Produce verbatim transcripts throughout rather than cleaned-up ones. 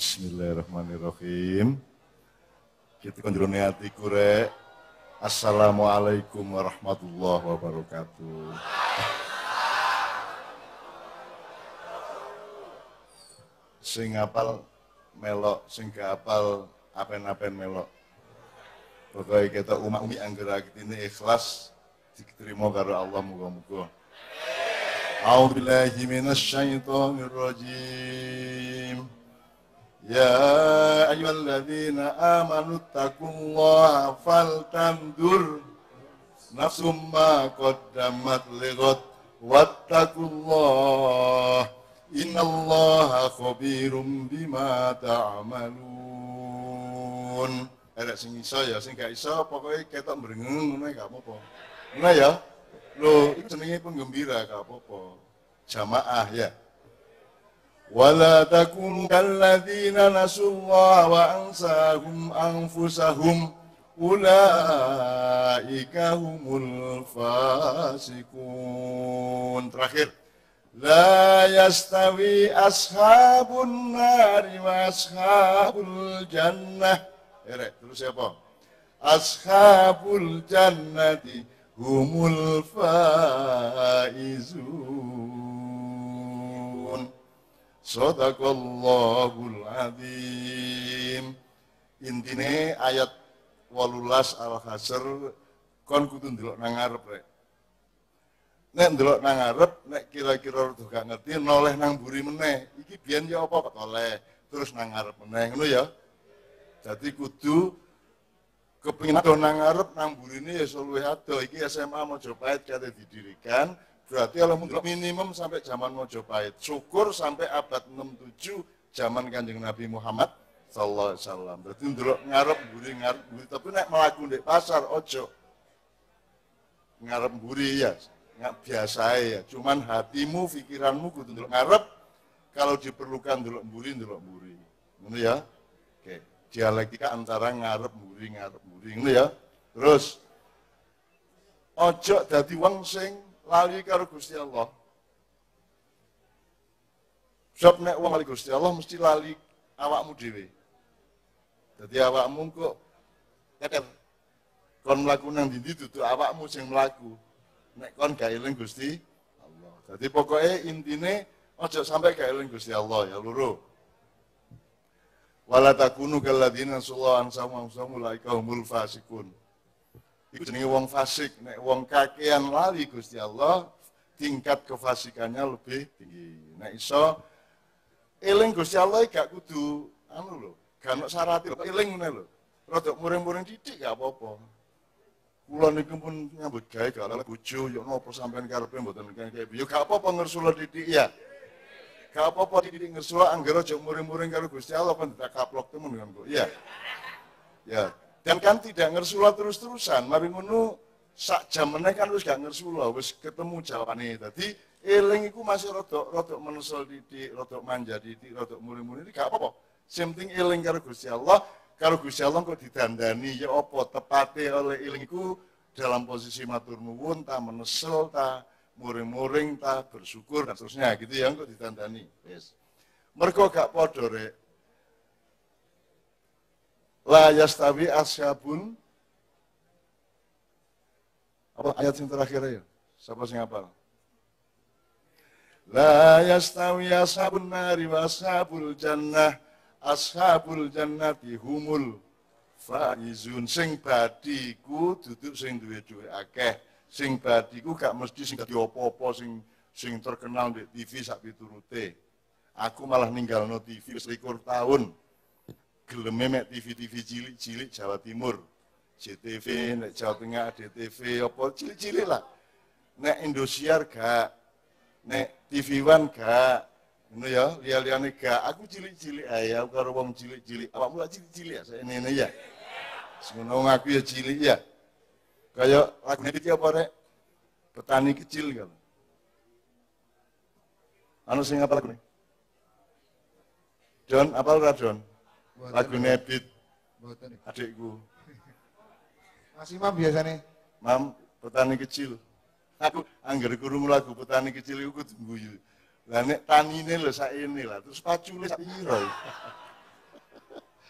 Bismillahirrahmanirrahim. Kita konjurone atiku rek. Assalamualaikum warahmatullahi wabarakatuh. Sing apal melok, sing gak apal apen-apen melok. Pokoknya kita umat umi anggere ini ikhlas diterima karo Allah muga-muga. A'udzubillahi minasyaitonir rajim. Ya ayyuhalladzina amanu taqullaha faltanzur nafsum ma qaddamat lighad wattaqullaha innallaha khabirum bima ta'malun. Ada sing iso ya, sing gak iso pokoke ketok mrengeng ngono gak apa-apa. Ngono ya. Lho, itu jenenge penggembira gak apa-apa. Jamaah ya. Wala takunu kalladzina nasullaha wa ansahum anfusahum ulaika humul fasikun. Terakhir, la yastawi ashabun nari wa ashabul jannah. Erek, terus siapa? Ashabul jannati humul faizun. Shadaqallahul adzim. Intine ayat wolulas Al-Hasr kon kudu ndelok nang ngarep rek. Nek ndelok nang ngarep, nek kira-kira rada gak ngerti noleh nang mburi meneh. Iki biyen ya apa kok oleh terus nang ngarep meneh ngono ya. Jadi kudu kepengin ado nang ngarep nang burine ya iso luwih ado. Iki S M A Mojopahit kate didirikan. Berarti kalau minimum sampai zaman Mojopahit, syukur sampai abad enam puluh tujuh zaman Kanjeng Nabi Muhammad sallallahu alaihi wasallam. Berarti ndelok ngarep mburi ngarep mburi tapi nek mlaku ndek pasar ojo ngarep mburi ya, nggak biasa ya. Cuman hatimu, pikiranmu kudu ndelok ngarep, kalau diperlukan ndelok mburi ndelok mburi. Ngono ya. Oke, dialektika antara ngarep mburi ngarep mburi ngono ya. Terus ojo dadi wong sing lali karo Gusti Allah. Sebab nek wong lali Gusti Allah mesti lali awakmu dhewe. Dadi awakmu kok keter. Kon mlaku nang ndi dudu awakmu sing mlaku. Nek kon gak eling Gusti Allah. Dadi pokoke intine aja sampai gak eling Gusti Allah ya loro. Wala takunu kalladzina sallallahu alaihi wasallam ulaika humul fasikun. Iku jenenge wong fasik, nek wong kakean lali Gusti Allah, tingkat kefasikannya lebih tinggi. Nek iso eling Gusti Allah gak kudu anu lho, gak ono syarat eling ngene lho. Rodok muring-muring titik gak apa-apa. Kula niku pun nyambut gawe gak oleh bojo, yo napa sampean karepe mboten kaya yo gak apa-apa ngersula titik ya. Gak apa-apa titik ngersula anggere aja muring-muring karo Gusti Allah kan tak kaplok temen kan kok. Iya. Ya. Dan kan tidak ngersula terus-terusan, mari ngono sak jam meneh kan wis gak ngersula, wis ketemu jawabane. Dadi eling iku masih rodok-rodok menesel titik, rodok manja titik, rodok muri-muri iki gak apa-apa. Sing penting eling karo Gusti Allah, karo Gusti Allah kok didandani ya apa tepate oleh eling iku dalam posisi matur nuwun ta menesel ta muring-muring ta bersyukur dan seterusnya gitu ya kok didandani. Wis. Mergo gak padha rek. La yastawi asyabun apa ayat yang terakhir ya? Siapa sing hafal? La yastawi ashabun nari wa ashabul jannah ashabul jannati humul faizun. Sing badiku duduk sing duwe-duwe akeh. Sing badiku gak mesti sing dadi apa-apa sing sing terkenal di T V sak piturute. Aku malah ninggalno T V wis likur tahun. Geleme mek T V-T V cilik-cilik Jawa Timur, J T V, nek Jawa Tengah D T V, apa cilik-cilik lah. Nek Indosiar gak, nek T V One gak, ngono ya, liya-liyane gak. Aku cilik-cilik ae, aku karo wong cilik-cilik. Awakmu lak cilik-cilik ya, sakene ya. Semono aku ya cilik ya. Kayak lagu iki apa rek? Petani kecil kan. Anu sing apa lagu? Don, apa ora Don? Lagu Nebit, adikku. Mas Imam biasanya? Mam, petani kecil. Aku anggar kurung lagu petani kecil itu guyu. Lah nek tanine lho saene lah, terus pacule sak piro.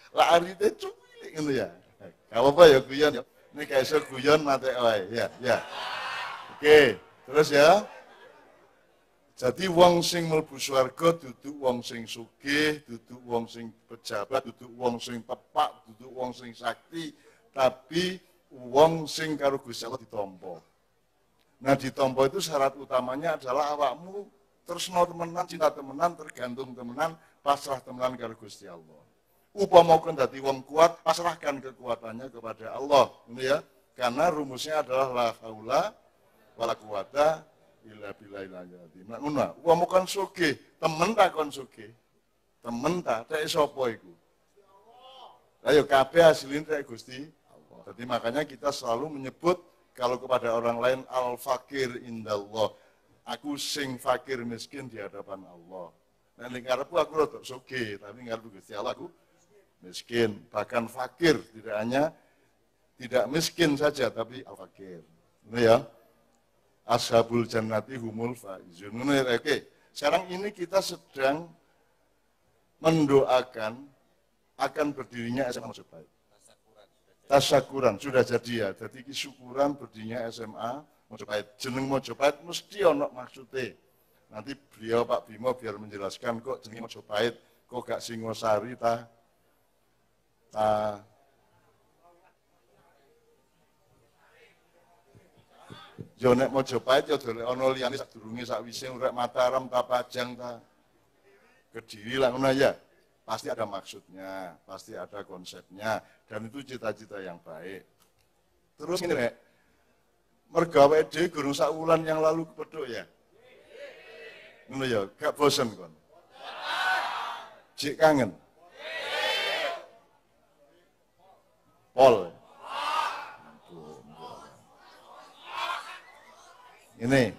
Lah arite cuwilik ngono ya. Gak apa-apa ya guyon ya. Ini gak iso guyon mate wae. Ya, ya. Oke, terus ya. Jadi wong sing mlebu swarga duduk wong sing sugih, duduk wong sing pejabat, duduk wong sing tepak, duduk wong sing sakti, tapi wong sing karo Gusti Allah ditampa. Nah, ditampa itu syarat utamanya adalah awakmu tresno temenan, cinta temenan, tergantung temenan, pasrah temenan karo Gusti Allah. Upama kon dadi wong kuat, pasrahkan kekuatannya kepada Allah, ini ya. Karena rumusnya adalah la haula wala quwata illa billahil aliyyil azim. Nah, ngono, wong kon sugih, temen ta kon sugih. Temen ta, tek sapa iku? Ayo kabeh asline tek Gusti Allah. Jadi makanya kita selalu menyebut kalau kepada orang lain al-fakir indallah. Aku sing fakir miskin di hadapan Allah. Nah, ning karepku aku rada sugih, tapi ngarep Gusti Allah aku miskin, bahkan fakir, tidak hanya tidak miskin saja tapi al-fakir. Ini ya. Ashabul jannati humul faizun. Oke, sekarang ini kita sedang mendoakan akan berdirinya S M A Mojopahit. Tasyakuran sudah jadi ya. Jadi syukuran berdirinya S M A Mojopahit. Jeneng Mojopahit mesti ono maksudnya. Nanti beliau Pak Bimo biar menjelaskan kok jeneng Mojopahit, kok gak Singosari ta. Ta Yo nek Mojopahit yo dolek ana liyane sadurunge sakwise urip Mataram ta Pajang ta Kediri lah ngono ya. Pasti ada maksudnya, pasti ada konsepnya dan itu cita-cita yang baik. Terus ngene nek mergawe dhewe gurung sak wulan yang lalu kepethuk ya. Ngono ya, gak bosen kon. Jek kangen. Pol. Ini,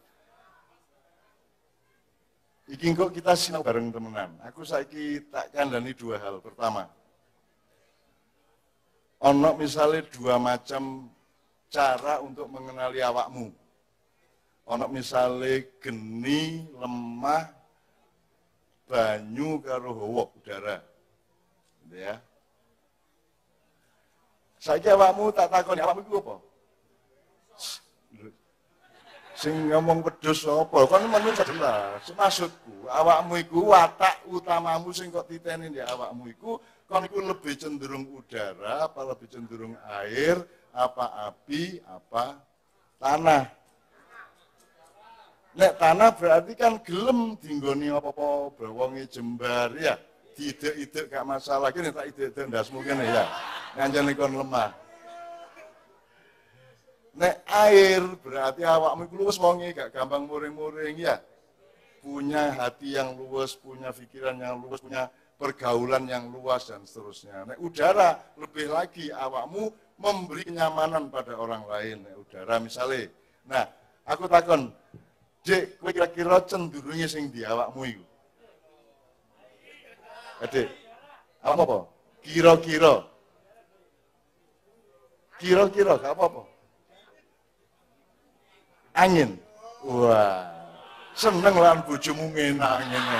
iki kok kita sinau bareng temenan. Aku saiki tak kandhani dua hal. Pertama, ono misalnya dua macam cara untuk mengenali awakmu. Ono misalnya geni, lemah, banyu karo hawa udara. Gitu ya. Saiki awakmu tak takoni awakmu iku apa? Sing ngomong wedhus apa? Kan menurut jelas. Maksudku, awakmu iku watak utamamu sing kok titeni ya awakmu iku kon iku lebih cenderung udara, apa lebih cenderung air, apa api, apa tanah. Nek tanah berarti kan gelem dinggoni apa-apa bawonge jembar ya. Diidek-idek gak masalah. Kene tak idek-idek ndasmu kene ya. Nganjane kon lemah. Nek air berarti awakmu iku luwes wonge gak gampang muring-muring ya. Punya hati yang luwes, punya pikiran yang luwes, punya pergaulan yang luas dan seterusnya. Nek udara lebih lagi awakmu memberi kenyamanan pada orang lain. Nek udara misalnya. Nah, aku takon, Dek, kowe kira-kira cenderungnya sing di awakmu iku. Dek, apa apa? Kira-kira. Kira-kira gak apa-apa. Angin. Wah, seneng lan bojomu ngenak ngene.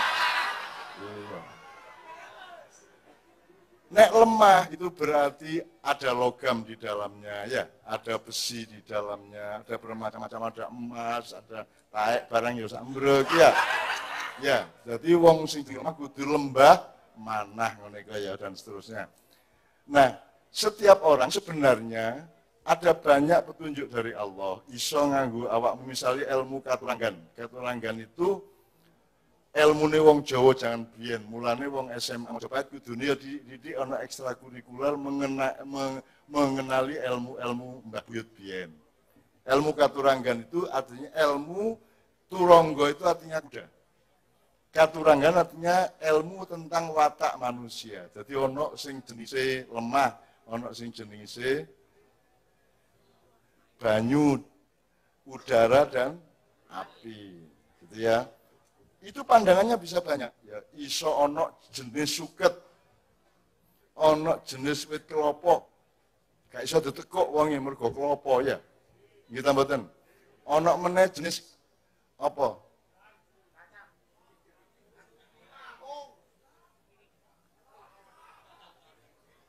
Nek lemah itu berarti ada logam di dalamnya ya, ada besi di dalamnya, ada bermacam-macam, ada emas, ada taek barang ya sambrek ya. Ya, jadi wong sing di lemah kudu lembah manah ngene kaya dan seterusnya. Nah, setiap orang sebenarnya ada banyak petunjuk dari Allah. Iso nganggo awakmu misalnya ilmu katurangan. Katurangan itu ilmune wong Jawa jangan biyen. Mulane wong S M A Mojopahit kudune ya dididik ana ekstrakurikuler mengena, meng, mengenali ilmu-ilmu Mbah Buyut biyen. Ilmu katurangan itu artinya ilmu turangga itu artinya kuda. Katurangan artinya ilmu tentang watak manusia. Jadi ono sing jenise lemah, ono sing jenise banyu, udara dan api, gitu ya. Itu pandangannya bisa banyak. Ya, iso ono jenis suket, ono jenis wit kelapa, gak iso ditekuk wong yang mergo kelapa ya. Nggih ta mboten? Ono meneh jenis apa?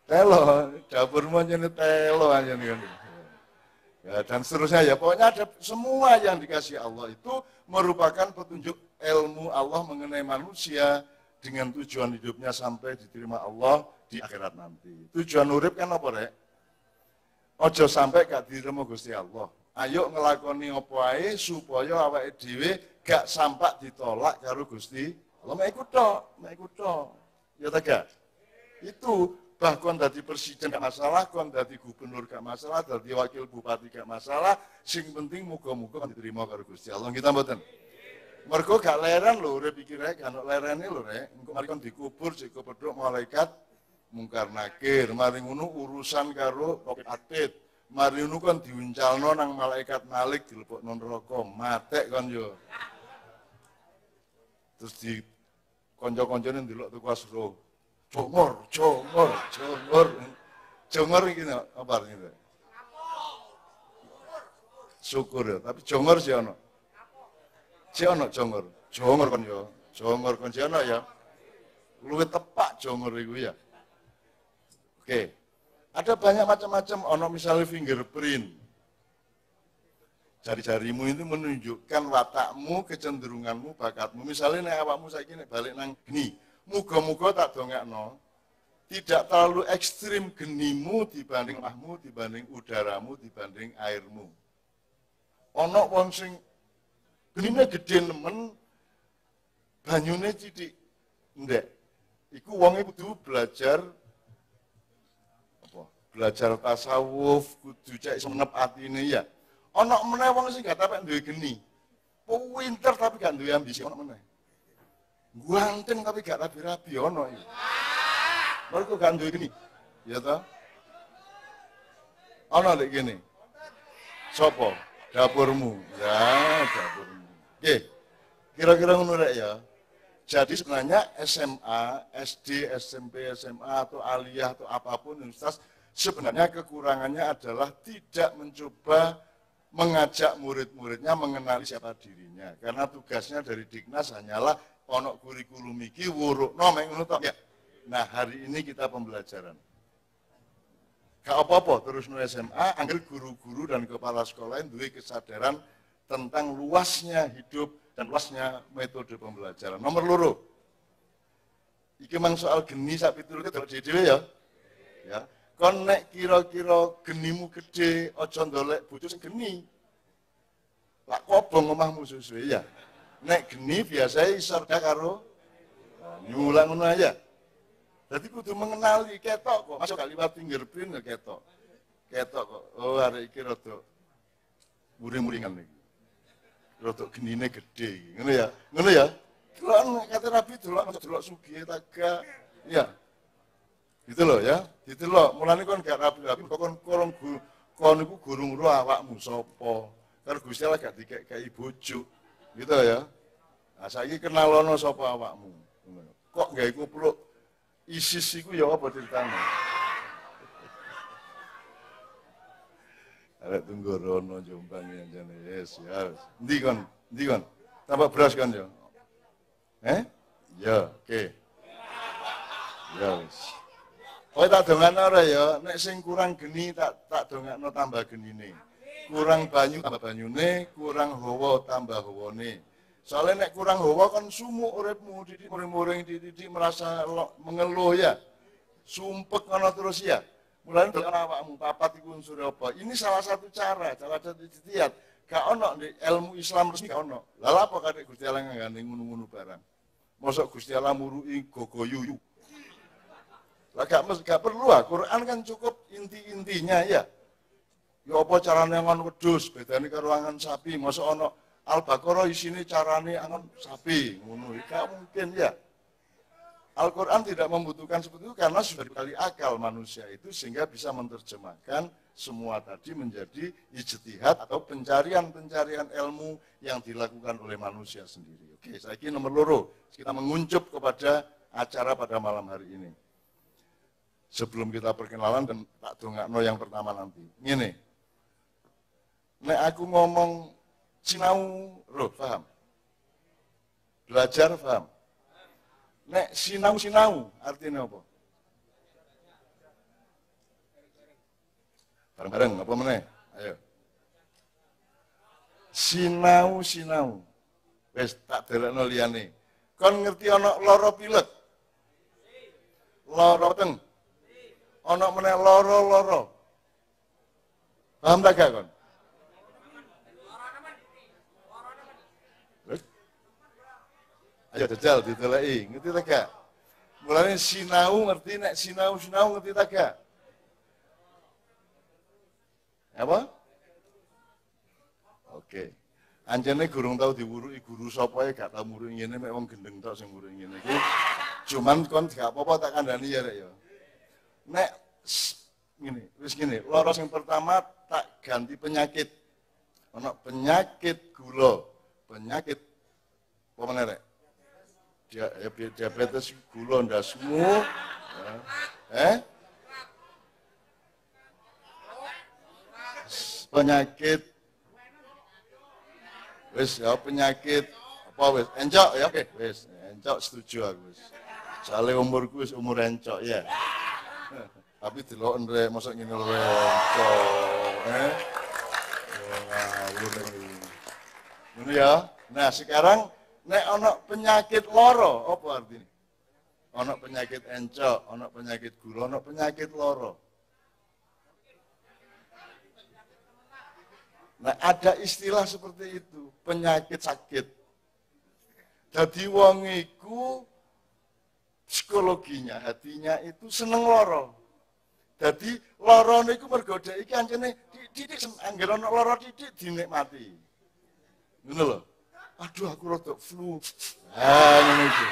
Telo, dapurmu aja nih telo aja nih kan. Ya, dan seterusnya ya, pokoknya ada semua yang dikasih Allah itu merupakan petunjuk ilmu Allah mengenai manusia dengan tujuan hidupnya sampai diterima Allah di akhirat nanti. Tujuan urip kan apa rek? Ojo sampai gak diterima Gusti Allah. Ayo ngelakoni apa ae supaya awake dhewe gak sampai ditolak karo Gusti Allah. Mek iku tok, mek iku tok. Ya ta gak? Itu bahkan dadi presiden gak masalah, kon dadi gubernur gak masalah, dadi wakil bupati gak masalah, sing penting muga-muga diterima karo Gusti Allah. Kita mboten. Mergo gak leren lho urip iki rek, kan lerene lho rek. Engko mari kon dikubur sik kepethuk malaikat mungkar nakir, mari ngono urusan karo roket atit. Mari ngono kon diuncalno nang malaikat Malik dilebokno neraka, matek kon yo. Terus di kanca-kancane ndelok tuku asro. Jongor, jongor, jongor. Jongor iki apa artinya? Syukur ya, tapi jongor sih ono. Si ono jongor. Jongor kan ya. Jongor kan si ono ya. Luwih tepak jongor iku ya. Oke. Ada banyak macam-macam, ono misalnya fingerprint. Jari-jarimu itu menunjukkan watakmu, kecenderunganmu, bakatmu. Misalnya nek awakmu saiki nek balik nang geni. Muga-muga tak dongakno, tidak terlalu ekstrim genimu dibanding mahmu, dibanding udaramu, dibanding airmu. Ono wong sing genine gede nemen, banyune cidik. Ndek. Iku wonge kudu belajar apa? Belajar tasawuf, kudu cek senep atine ya. Ono meneh wong sing gak tapek duwe geni. Pinter tapi gak duwe ambisi ono meneh. Ganteng tapi gak rapi-rapi ono iki. Mergo gak duwe geni. Ya toh? Ono lek gini. Sopo? Dapurmu. Ya, dapurmu. Oke. Kira-kira ngono rek ya. Jadi sebenarnya S M A, S D, S M P, S M A atau aliyah atau apapun universitas sebenarnya kekurangannya adalah tidak mencoba mengajak murid-muridnya mengenali siapa dirinya. Karena tugasnya dari Diknas hanyalah ono kurikulum iki wurukno mek ngono tok ya. Nah, hari ini kita pembelajaran. Gak apa-apa terus no S M A, anggere guru-guru dan kepala sekolah yang duwe kesadaran tentang luasnya hidup dan luasnya metode pembelajaran. Nomor loro. Iki mang soal geni sak pitulute delok dhewe ya. Ya. Kon nek kira-kira genimu gede, aja ndolek bojo sing geni. Lak kobong omahmu suwe ya. Nek geni biasanya isorda karo nyulang ngono aja. Jadi kudu mengenali ketok kok. Masuk gak liwat fingerprint ya ketok. Ketok kok. Oh arek iki rada muring-muringan iki. Rada genine gede iki. Ngono ya. Ngono ya. Delok kate rabi delok delok sugih taga. Iya. Gitu loh ya. Didelok. Mulane kon gak rabi-rabi kok kon korong kon iku gurung ro awakmu sapa. Karo Gusti Allah gak dikek-keki bojo. Gitu ya. Nah, saiki kenalono sapa awakmu. Kok gawe kupluk ISIS iku ya apa ceritane? Arek tunggu rono Jombang ya jane. Yes, ya. Endi kon? Endi kon? Tambah beras kan ya? Eh? Ya, oke. Okay. Ya wis. Kowe tak dongakno ora ya, nek sing kurang geni tak tak dongakno tambah genine. Kurang banyu tambah banyune, kurang hawa tambah hawane. Soalnya nek kurang hawa kan sumuk uripmu, didik muring-muring didik merasa mengeluh ya. Sumpek ana terus ya. Mulane delok awakmu papat iku unsur apa. Ini salah satu cara, cara satu ijtihad. Gak ono di ilmu Islam resmi gak ono. Lah apa kadek Gusti Allah ngangane ngono-ngono barang. Mosok Gusti Allah murui gogoyuyu. Lah gak gak perlu ah, Quran kan cukup inti-intinya ya. Ya apa carane ngon wedhus, bedane karo angan sapi, mosok ono Al-Baqarah isine carane angon sapi, ngono iki mungkin ya. Al-Quran tidak membutuhkan seperti itu karena sudah dibekali akal manusia itu sehingga bisa menerjemahkan semua tadi menjadi ijtihad atau pencarian-pencarian ilmu yang dilakukan oleh manusia sendiri. Oke, saya kira nomor loro, kita menguncup kepada acara pada malam hari ini. Sebelum kita perkenalan dan tak dongakno yang pertama nanti. Ngene. Nek aku ngomong sinau, roh, paham? Belajar, paham? Nek sinau-sinau, artinya apa? Bareng-bareng apa meneh? Ayo. Sinau sinau. Wis tak delokno liyane. Kon ngerti ana lara pilek? Lara teng. Ana meneh lara-lara. Paham tak gak kon? Ayo jajal dideleki, ngerti tak gak? Mulane sinau ngerti nek sinau-sinau ngerti tak gak? Apa? Oke. Anjene gurung tau diwuruki guru sapa ae gak tau muruki ngene mek wong gendeng tok sing muruki ngene iki. Cuman kon gak apa-apa tak kandhani ya rek ya. Nek ngene, wis ngene, lara sing pertama tak ganti penyakit. Ana penyakit gula, penyakit apa meneh rek? Dia, diabetes, gula ndasmu, ya. eh, penyakit, wis ya penyakit apa wis encok ya oke, wis encok setuju aku wis. Soale umurku wis umur encok ya. Tapi delok ndrek mosok ngene lho encok, eh. Ngono ya. Nah, sekarang nek ana penyakit lara, apa artine? Ana penyakit encok, ana penyakit gula, ana penyakit lara. Nah, ada istilah seperti itu, penyakit sakit. Jadi wong iku psikologinya, hatinya itu seneng lara. Jadi lara niku mergo dhek iki ancene titik anggere ana lara titik dinikmati. Ngono lho. Aduh aku rada flu. Ah ngono iki.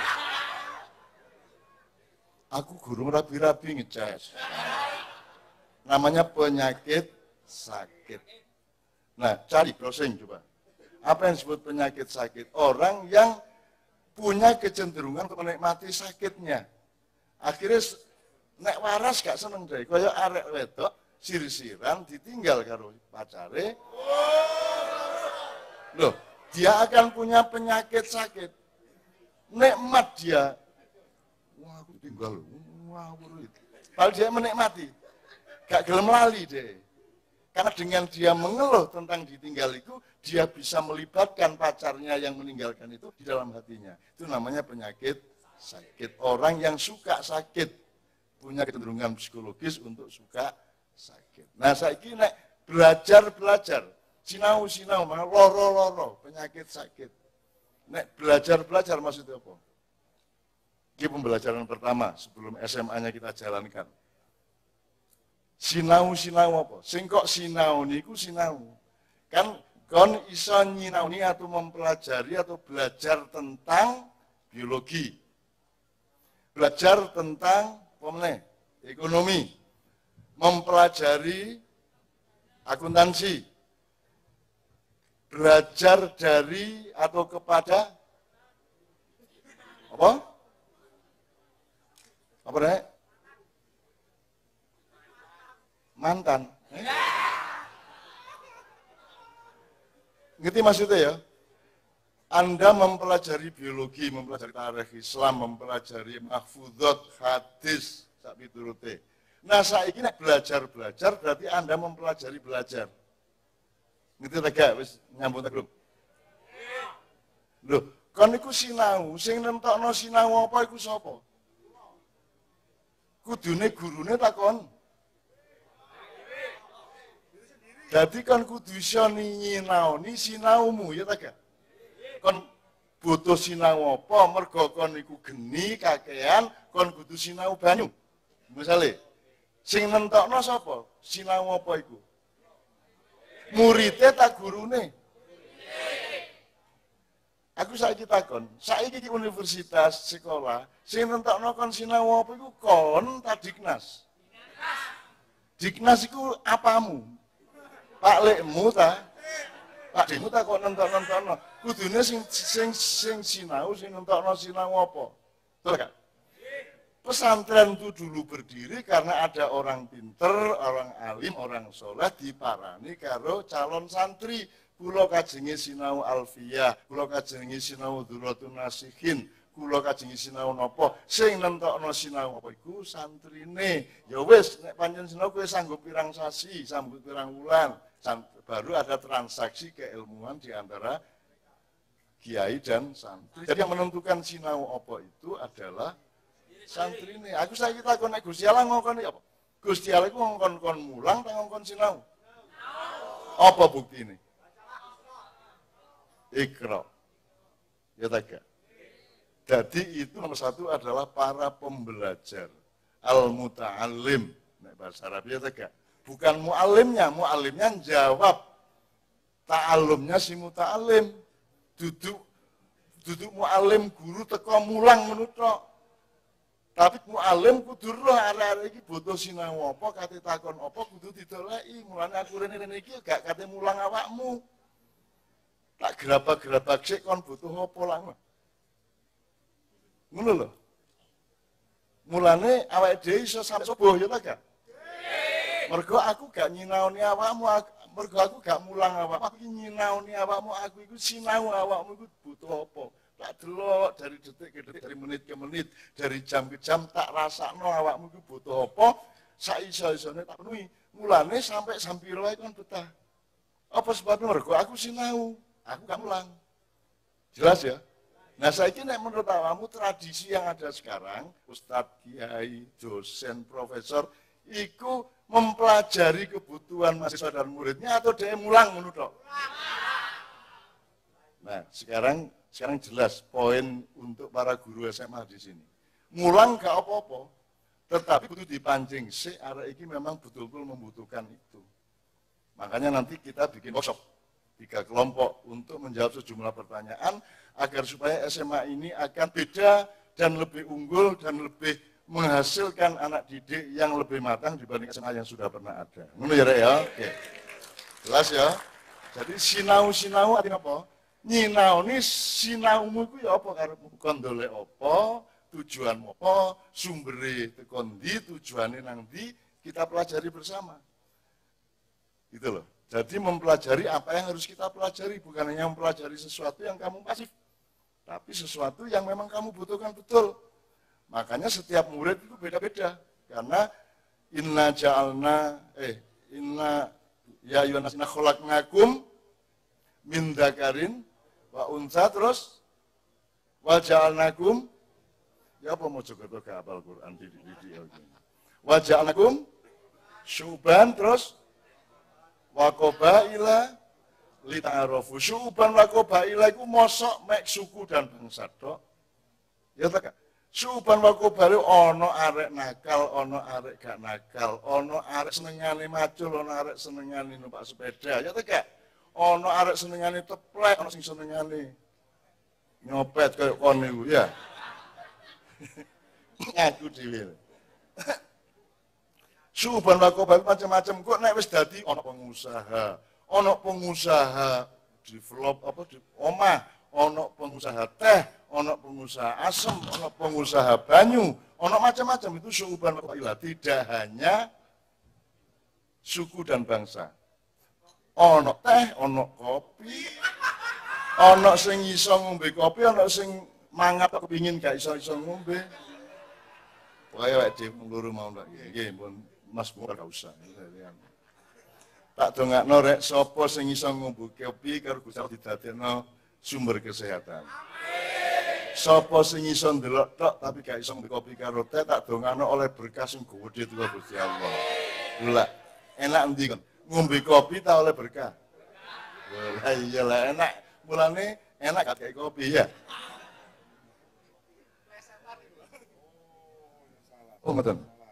Aku gurung rabi-rabi ngecas. Namanya penyakit sakit. Nah, cari browsing coba. Apa yang disebut penyakit sakit? Orang yang punya kecenderungan untuk menikmati sakitnya. Akhirnya nek waras gak seneng deh. Kaya arek wedok sir-siran ditinggal karo pacare. Loh, dia akan punya penyakit sakit. Nikmat dia. Wah, aku tinggal. Wah, padahal dia menikmati. Gak gelem lali deh. Karena dengan dia mengeluh tentang ditinggal itu, dia bisa melibatkan pacarnya yang meninggalkan itu di dalam hatinya. Itu namanya penyakit sakit. Orang yang suka sakit punya kecenderungan psikologis untuk suka sakit. Nah, saiki nek belajar-belajar, sinau-sinau, loro-loro, penyakit sakit. Nek belajar-belajar maksudnya apa? Ini pembelajaran pertama sebelum S M A-nya kita jalankan. Sinau-sinau apa? Sing kok sinau niku sinau. Kan kon iso nyinauni atau mempelajari atau belajar tentang biologi. Belajar tentang apa meneh? Ekonomi. Mempelajari akuntansi. Belajar dari atau kepada apa? Apa nih? Mantan. Eh? Ngerti maksudnya ya? Anda mempelajari biologi, mempelajari tarikh Islam, mempelajari mahfudot, hadis, sak piturute. Nah, saiki nek belajar-belajar berarti Anda mempelajari belajar. Ngerti ta gak wis nyambung ta, Grup? Lho, kon iku sinau, sing nentokno sinau apa iku sapa? Kudune gurune takon. Jadi kan kudu iso nyinaoni sinaumu ya ta gak? Kon butuh sinau apa mergo kon iku geni kakean kon kudu sinau banyu. Misale sing nentokno sapa? Sinau apa iku? Muridé ta gurune? Aku saiki takon, saiki iki universitas sekolah sing nentokno kon sinau apa iku kon ta Diknas? Diknas iku apamu? Pak lekmu ta? Pak lekmu ta kok nentok-nentokno? Kudune sing sing sing sinau sing nentokno sinau apa? Betul kan? Pesantren itu dulu berdiri karena ada orang pinter, orang alim, orang soleh diparani karo calon santri. Kula kajengi sinau Alfiyah, kula kajengi sinau Dzurratun Nasihin, kula kajengi sinau napa, sing nentokno sinau apa iku santrine. Ya wis nek pancen sinau kowe sanggup pirang sasi, sanggup pirang wulan, baru ada transaksi keilmuan di antara kiai dan santri. Jadi yang menentukan sinau apa itu adalah santrine. Aku saiki takon nek Gusti Allah ngongkon apa? Gusti Allah iku ngongkon-kon mulang ta ngongkon sinau? Apa buktine? Ikra. Ya tak? Jadi itu nomor satu adalah para pembelajar, al-muta'alim, nek bahasa Arab ya tak? Bukan mu'alimnya, mu'alimnya jawab, ta'alumnya si muta'alim, duduk, duduk mu'alim guru teko mulang menutok. Tapi mu'alim kudu roh arek-arek iki butuh sinau apa, kate takon apa kudu didoleki. Mulane aku rene-rene iki gak kate mulang awakmu. Tak gerabak-gerabak sik kon butuh apa lah. Ngono lho. Mulane awake dhewe iso sampe subuh ya ta gak? Mergo aku gak nyinaoni awakmu, mergo aku gak mulang awakmu, aku nyinaoni awakmu, aku iku sinau awakmu iku butuh apa. Tak delok dari detik ke detik, dari menit ke menit, dari jam ke jam tak rasakno awakmu iku butuh apa, sak iso-isone tak penuhi. Mulane sampai sampiro ae kon betah. Apa sebabnya mergo aku sinau, aku gak mulang. Jelas ya? Nah saiki nek menurut awakmu tradisi yang ada sekarang, ustadz, kiai, dosen, profesor, iku mempelajari kebutuhan mahasiswa dan muridnya atau dia mulang menurut tok? Nah sekarang sekarang jelas poin untuk para guru S M A di sini. Mulang gak apa-apa, tetapi butuh dipancing si arek iki memang betul-betul membutuhkan itu. Makanya nanti kita bikin workshop tiga kelompok untuk menjawab sejumlah pertanyaan agar supaya S M A ini akan beda dan lebih unggul dan lebih menghasilkan anak didik yang lebih matang dibanding S M A yang sudah pernah ada. Ngono ya, Rek ya? Oke. Jelas ya? Jadi sinau-sinau artinya apa? Nyinaoni sinaumu itu ya apa karepmu kon ndolek apa, tujuanmu apa, sumbere tekon ndi, tujuane nang ndi, kita pelajari bersama. Gitu loh. Jadi mempelajari apa yang harus kita pelajari, bukan hanya mempelajari sesuatu yang kamu pasif, tapi sesuatu yang memang kamu butuhkan betul. Makanya setiap murid itu beda-beda, karena inna ja'alna, eh, inna ya ayyuhan nasina khalaqnakum min dzakarin wa unsa, terus wa ja'alnakum, ya apa mau jogoto ke hafal Quran di di di wa ja'alnakum syuban, terus wa qabaila lita'arafu. Syuban wa qabaila iku mosok mek suku dan bangsa tok. Ya tak? Syuban wa qabaila ana arek nakal, ana arek gak nakal, ana arek senengane macul, ana arek senengane numpak sepeda. Ya tak? Ana arek senengane teplek, ana sing senengane nyopet kaya kon niku ya. Aku dhewe. Syuban wa qabail macam-macam, kok nek wis dadi ana pengusaha, ana pengusaha develop apa di omah, ana pengusaha teh, ana pengusaha asem, ana pengusaha banyu, ana macam-macam. Itu syuban wa qabail, tidak hanya suku dan bangsa. Ana teh, ana kopi, ana sing iso ngombe kopi, ana sing mangap kepingin gak iso-iso ngombe. Pokoke awake dhewe ngluru mau ndak nggih, pun Mas Bung gak usah. Tak dongakno rek sapa sing iso ngombe kopi karo Gusti Allah didadekno sumber kesehatan. Sapa sing iso ndelok tok tapi gak iso ngombe kopi karo teh, tak dongakno oleh berkah sing gedhe tuwa Gusti Allah. Lha enak endi kon? Ngombe kopi ta oleh berkah? Lah iya lah enak. Mulane enak gak kayak kopi ya. Oh, ngoten.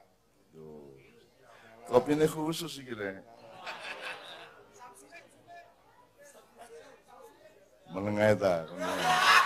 Kopi ini khusus iki rek. Menengah ta.